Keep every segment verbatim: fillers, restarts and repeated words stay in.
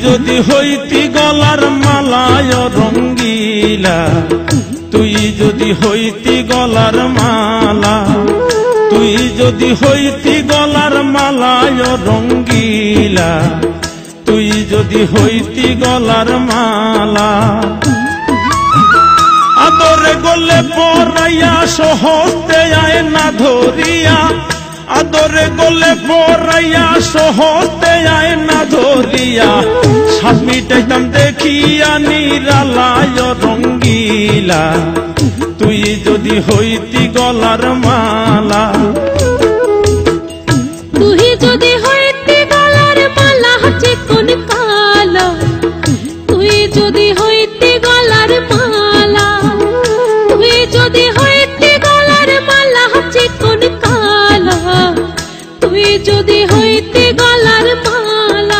যদি হইতি গলার মালায় রঙ্গিলা, তুই যদি হইতি গলার মালা, তুই যদি হইতি গলার মালায় রঙ্গিলা, তুই যদি হইতি গলার মালা। আদরে গলে পরাইয়া সহজে আয় না ধরিয়া, আদরে গলে পরাইয়া সহজে আয় না ধরিয়া, সাত মিটাইতাম দেখিয়া নিরালায় রঙ্গিলা, তুই যদি হইতি গলার মালা। তুই যদি হইতি গলার মালা চিকন কালো, তুই যদি হইতি গলার মালা, তুই যদি হইতি গলার মালা চিকন কালো, তুই যদি হইতি গলার মালা।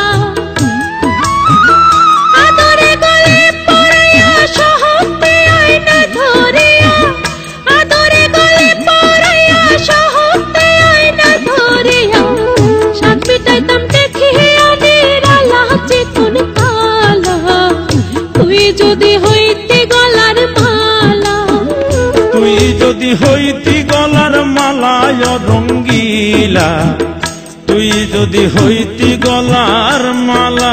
আদরে গলে পরাইয়া সহজে আয় না ধরিয়া, আদরে গলে পরাইয়া সহজে আয় না ধরিয়া, সাত মিটাইতাম দেখিয়া নিরালা চিকন কালো, তুই যদি হইতি গলার মালা। তুই যদি হইতি গলার মালায় রঙ্গিলা, তুই যদি হইতি গলার মালা।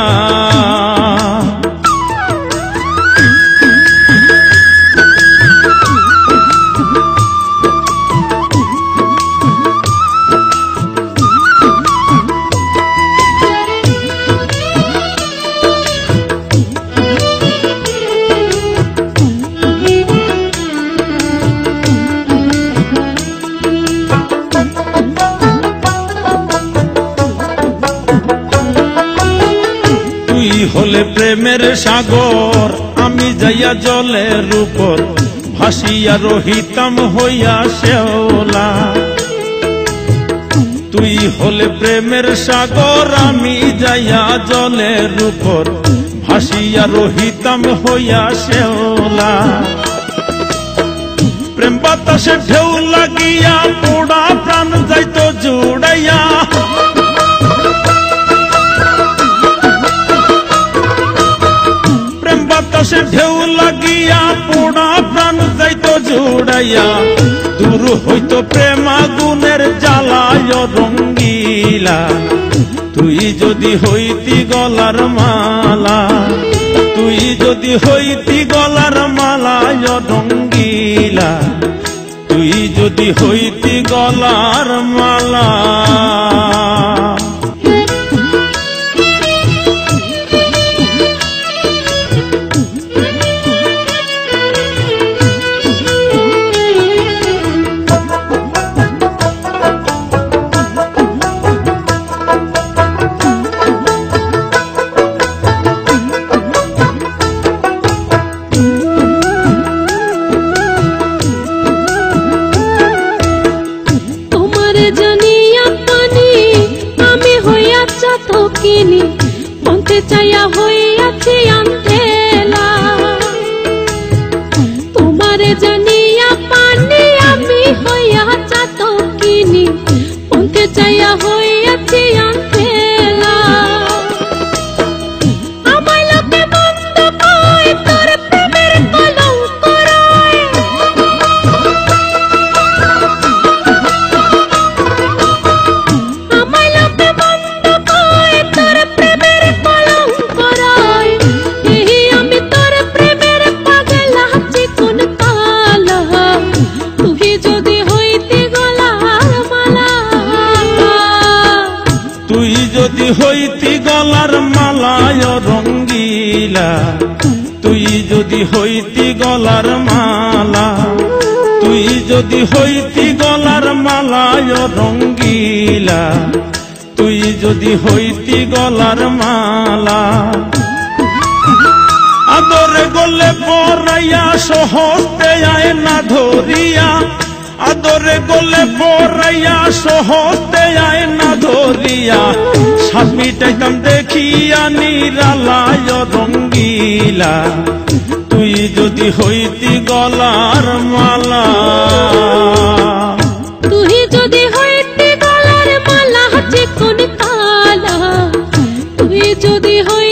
হলে প্রেমের সাগর, আমি যাইয়া জলের উপর ভাসিয়া রহিতাম হইয়া শেওলা। তুই হলে প্রেমের সাগর, আমি যাইয়া জলের উপর ভাসিয়া রহিতাম হইয়া শেওলা। প্রেম বাতাসে ঢেউ লাগিয়া পোড়া প্রাণ যাইতো জুড়াইয়া, বাতাসে ঢেউ লাগিয়া পোড়া প্রাণ যাইতো জুড়াইয়া, দূর হইতো প্রেম আগুনের জ্বালায় রঙ্গিলা, তুই যদি হইতি গলার মালা। তুই যদি হইতি গলার মালায় রঙ্গিলা, তুই যদি হইতি গলার মালা। মনতে চাইয়া হইয়াছি আন্ধেলা, তোমারে জানিয়া পানি আমি হইয়া চাতকিনি, মনতে চাইয়া হইয়াছি আন্ধেলা। আমায় লোকে মন্দ কয়, তোর প্রেমের কলঙ্ক রয়, আমায় লোকে মন্দ কয়, তোর প্রেমের কলঙ্ক রয়। এই আমি তোর প্রেমের পাগলা চিকন কালো, তুই যদি হইতি গলার মালা। তুই যদি হইতি গলার মালায় রঙ্গিলা, তুই যদি হইতি গলার মালা, তুই যদি হইতি গলার মালায় রঙ্গিলা, তুই যদি হইতি গলার মালা। আদরে গলে পরাইয়া সহজে আয় না ধরিয়া, আদরে গলে পরাইয়া সহজে আয় না ধরিয়া, সাত মিটাইতাম দেখিয়া নিরালায় রঙ্গিলা, তুই যদি হইতি গলার মালা। তুই যদি হইতি গলার মালা চিকন কালো, তুই যদি